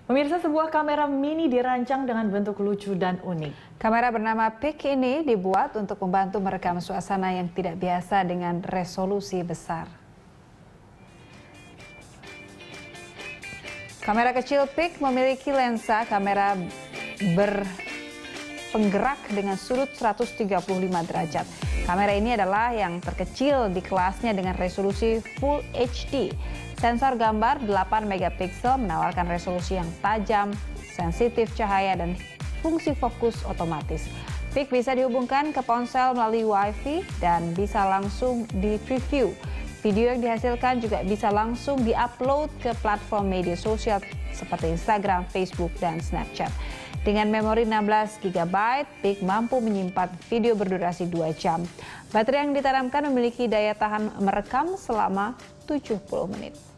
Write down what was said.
Pemirsa, sebuah kamera mini dirancang dengan bentuk lucu dan unik. Kamera bernama PIC ini dibuat untuk membantu merekam suasana yang tidak biasa dengan resolusi besar. Kamera kecil PIC memiliki lensa kamera berpenggerak dengan sudut 135 derajat. Kamera ini adalah yang terkecil di kelasnya dengan resolusi Full HD. Sensor gambar 8 megapiksel menawarkan resolusi yang tajam, sensitif cahaya, dan fungsi fokus otomatis. PIC bisa dihubungkan ke ponsel melalui Wi-Fi dan bisa langsung di-preview. Video yang dihasilkan juga bisa langsung di-upload ke platform media sosial seperti Instagram, Facebook, dan Snapchat. Dengan memori 16 GB, PIC mampu menyimpan video berdurasi 2 jam. Baterai yang ditanamkan memiliki daya tahan merekam selama 70 menit.